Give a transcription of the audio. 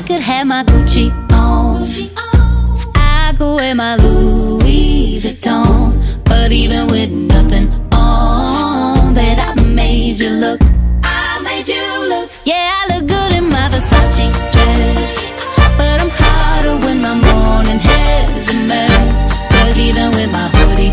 could have my Gucci on, I could wear my Louis Vuitton, but even with nothing on, bet I made you look